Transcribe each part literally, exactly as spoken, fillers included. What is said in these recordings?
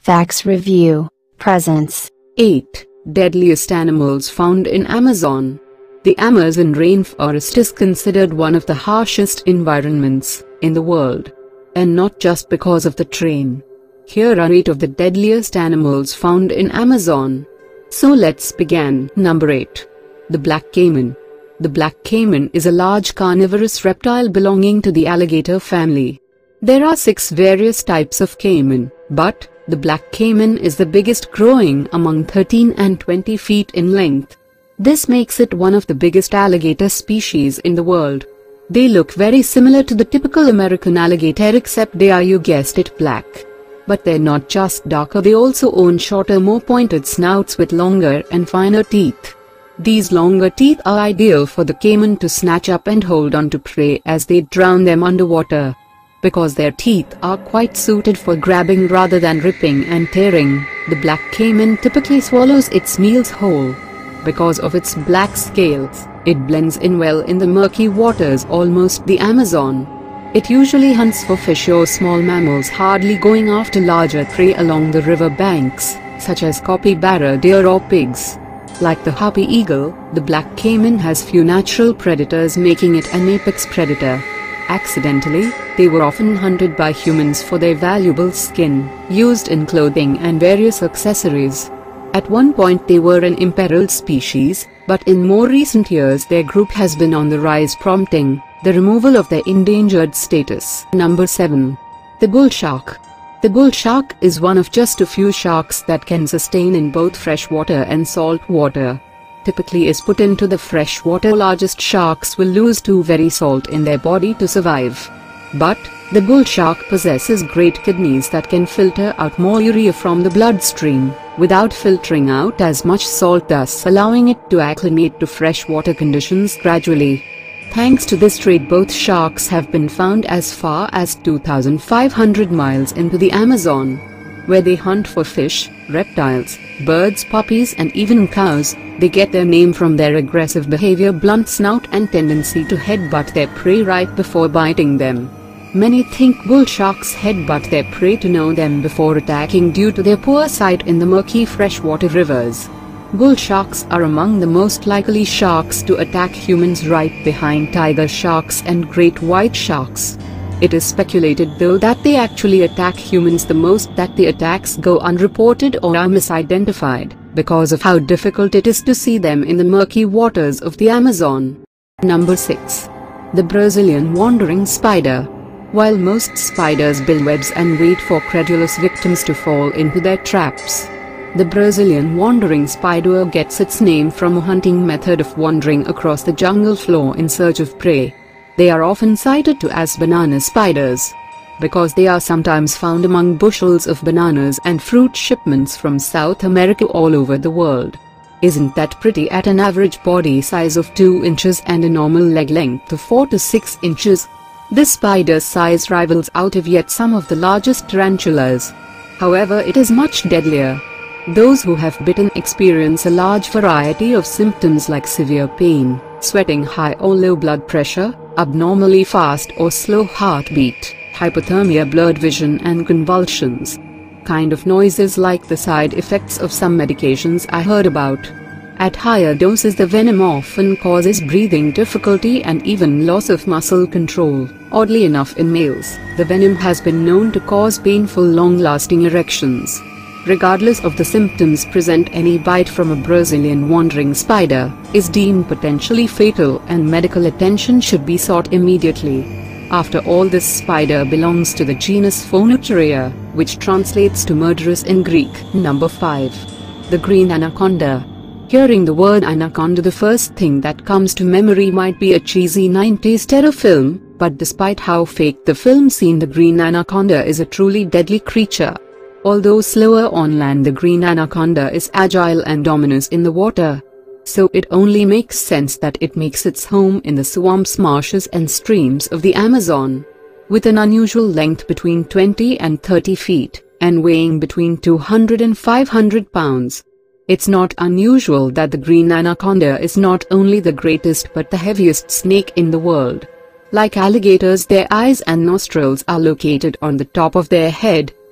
Facts Review. Presence. eight. Deadliest animals found in Amazon. The Amazon rainforest is considered one of the harshest environments in the world. And not just because of the terrain. Here are eight of the deadliest animals found in Amazon. So let's begin. Number eight. The black caiman. The black caiman is a large carnivorous reptile belonging to the alligator family. There are six various types of caiman, but the black caiman is the biggest, growing among thirteen and twenty feet in length. This makes it one of the biggest alligator species in the world. They look very similar to the typical American alligator, except they are, you guessed it, black. But they're not just darker, they also own shorter, more pointed snouts with longer and finer teeth. These longer teeth are ideal for the caiman to snatch up and hold on to prey as they drown them underwater. Because their teeth are quite suited for grabbing rather than ripping and tearing, the black caiman typically swallows its meals whole. Because of its black scales, it blends in well in the murky waters almost the Amazon. It usually hunts for fish or small mammals, hardly going after larger prey along the river banks, such as capybara deer or pigs. Like the harpy eagle, the black caiman has few natural predators, making it an apex predator. Accidentally, they were often hunted by humans for their valuable skin, used in clothing and various accessories. At one point they were an imperiled species, but in more recent years their group has been on the rise, prompting the removal of their endangered status. Number seven. The bull shark. The bull shark is one of just a few sharks that can sustain in both freshwater and salt water. Typically is put into the freshwater. Largest sharks will lose to very salt in their body to survive. But the bull shark possesses great kidneys that can filter out more urea from the bloodstream without filtering out as much salt, thus allowing it to acclimate to freshwater conditions gradually. Thanks to this trait, both sharks have been found as far as two thousand five hundred miles into the Amazon, where they hunt for fish, reptiles, birds, puppies and even cows. They get their name from their aggressive behavior, blunt snout and tendency to headbutt their prey right before biting them. Many think bull sharks headbutt their prey to know them before attacking due to their poor sight in the murky freshwater rivers. Bull sharks are among the most likely sharks to attack humans, right behind tiger sharks and great white sharks. It is speculated though that they actually attack humans the most, that the attacks go unreported or are misidentified, because of how difficult it is to see them in the murky waters of the Amazon. Number six. The Brazilian wandering spider. While most spiders build webs and wait for credulous victims to fall into their traps, the Brazilian wandering spider gets its name from a hunting method of wandering across the jungle floor in search of prey. They are often cited too as banana spiders, because they are sometimes found among bushels of bananas and fruit shipments from South America all over the world. Isn't that pretty? At an average body size of two inches and a normal leg length of four to six inches, this spider's size rivals out of yet some of the largest tarantulas. However, it is much deadlier. Those who have bitten experience a large variety of symptoms like severe pain, sweating, high or low blood pressure, abnormally fast or slow heartbeat, hypothermia, blurred vision and convulsions. Kind of noises like the side effects of some medications I heard about. At higher doses, the venom often causes breathing difficulty and even loss of muscle control. Oddly enough, in males, the venom has been known to cause painful, long-lasting erections. Regardless of the symptoms present, any bite from a Brazilian wandering spider is deemed potentially fatal and medical attention should be sought immediately. After all, this spider belongs to the genus Phonoturia, which translates to murderous in Greek. Number five. The green anaconda. Hearing the word anaconda, the first thing that comes to memory might be a cheesy nineties terror film, but despite how fake the film scene, the green anaconda is a truly deadly creature. Although slower on land, the green anaconda is agile and dominant in the water. So it only makes sense that it makes its home in the swamps, marshes and streams of the Amazon. With an unusual length between twenty and thirty feet, and weighing between two hundred and five hundred pounds, it's not unusual that the green anaconda is not only the greatest but the heaviest snake in the world. Like alligators, their eyes and nostrils are located on the top of their head,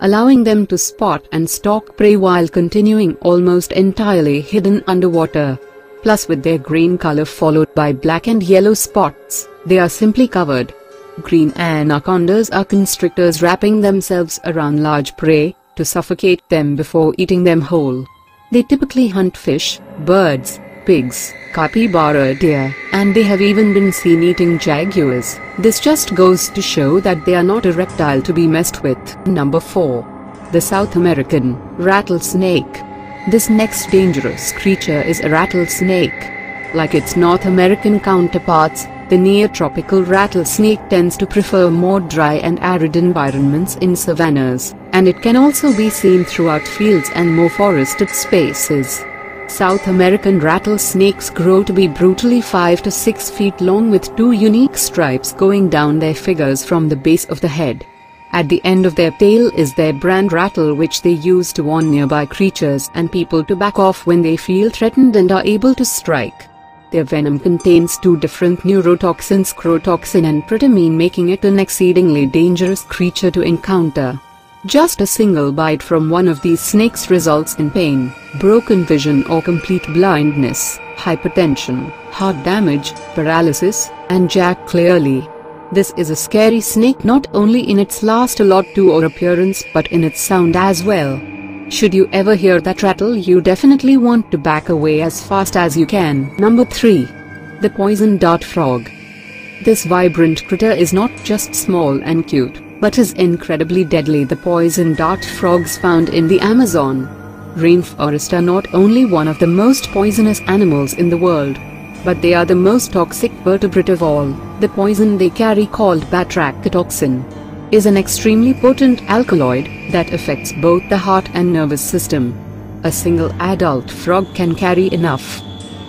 allowing them to spot and stalk prey while continuing almost entirely hidden underwater. Plus, with their green color followed by black and yellow spots, they are simply covered. Green anacondas are constrictors wrapping themselves around large prey to suffocate them before eating them whole. They typically hunt fish, birds, pigs, capybara deer, and they have even been seen eating jaguars. This just goes to show that they are not a reptile to be messed with. Number four. The South American rattlesnake. This next dangerous creature is a rattlesnake. Like its North American counterparts, the neotropical rattlesnake tends to prefer more dry and arid environments in savannas, and it can also be seen throughout fields and more forested spaces. South American rattlesnakes grow to be brutally five to six feet long with two unique stripes going down their figures from the base of the head. At the end of their tail is their brand rattle, which they use to warn nearby creatures and people to back off when they feel threatened and are able to strike. Their venom contains two different neurotoxins, crotoxin and protamine, making it an exceedingly dangerous creature to encounter. Just a single bite from one of these snakes results in pain, broken vision or complete blindness, hypertension, heart damage, paralysis, and Jack clearly. This is a scary snake not only in its last lot to or appearance but in its sound as well. Should you ever hear that rattle, you definitely want to back away as fast as you can. Number three. The poison dart frog. This vibrant critter is not just small and cute, but is incredibly deadly. The poison dart frogs found in the Amazon rainforest are not only one of the most poisonous animals in the world, but they are the most toxic vertebrate of all. The poison they carry, called batrachotoxin, is an extremely potent alkaloid that affects both the heart and nervous system. A single adult frog can carry enough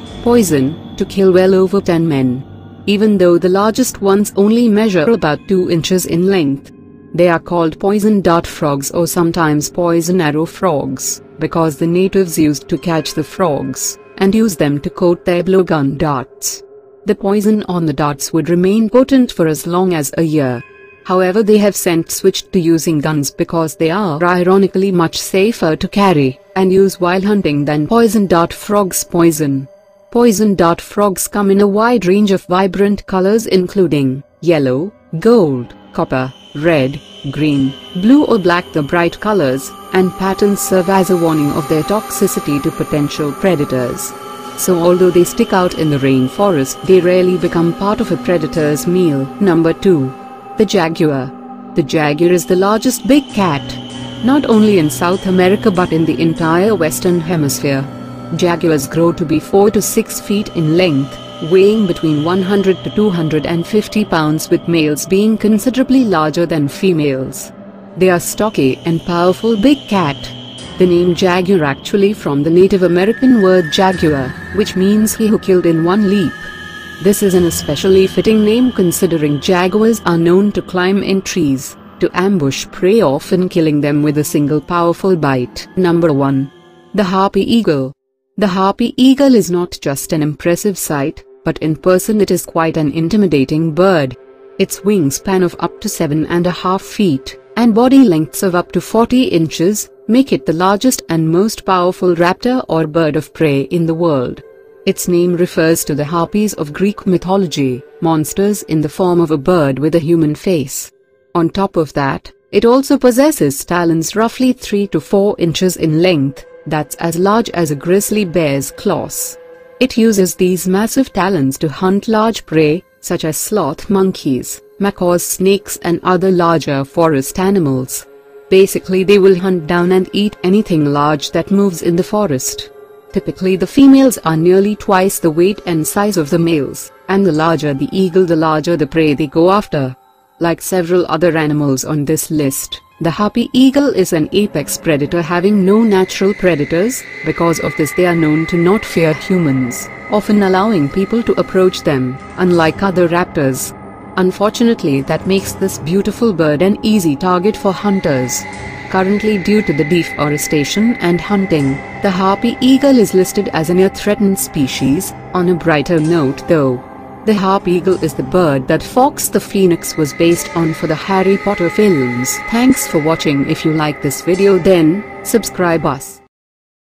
poison to kill well over ten men. Even though the largest ones only measure about two inches in length. They are called poison dart frogs or sometimes poison arrow frogs, because the natives used to catch the frogs and use them to coat their blowgun darts. The poison on the darts would remain potent for as long as a year. However, they have since switched to using guns because they are ironically much safer to carry and use while hunting than poison dart frogs' poison. Poison dart frogs come in a wide range of vibrant colors including yellow, gold, copper, red, green, blue or black. The bright colors and patterns serve as a warning of their toxicity to potential predators. So although they stick out in the rainforest, they rarely become part of a predator's meal. Number two. The jaguar. The jaguar is the largest big cat, not only in South America but in the entire Western Hemisphere. Jaguars grow to be four to six feet in length, weighing between one hundred to two hundred fifty pounds, with males being considerably larger than females. They are stocky and powerful big cat. The name Jaguar actually from the Native American word jaguar, which means he who killed in one leap. This is an especially fitting name considering jaguars are known to climb in trees, to ambush prey, often killing them with a single powerful bite. Number one. The harpy eagle. The harpy eagle is not just an impressive sight, but in person it is quite an intimidating bird. Its wingspan of up to seven and a half feet, and body lengths of up to forty inches, make it the largest and most powerful raptor or bird of prey in the world. Its name refers to the harpies of Greek mythology, monsters in the form of a bird with a human face. On top of that, it also possesses talons roughly three to four inches in length, that's as large as a grizzly bear's claws. It uses these massive talons to hunt large prey, such as sloth monkeys, macaws, snakes and other larger forest animals. Basically, they will hunt down and eat anything large that moves in the forest. Typically the females are nearly twice the weight and size of the males, and the larger the eagle, the larger the prey they go after. Like several other animals on this list, the harpy eagle is an apex predator having no natural predators. Because of this, they are known to not fear humans, often allowing people to approach them, unlike other raptors. Unfortunately, that makes this beautiful bird an easy target for hunters. Currently, due to the deforestation and hunting, the harpy eagle is listed as a near threatened species. On a brighter note though, The harpy eagle is the bird that Fox the Phoenix was based on for the Harry Potter films. Thanks for watching. If you like this video, then subscribe us.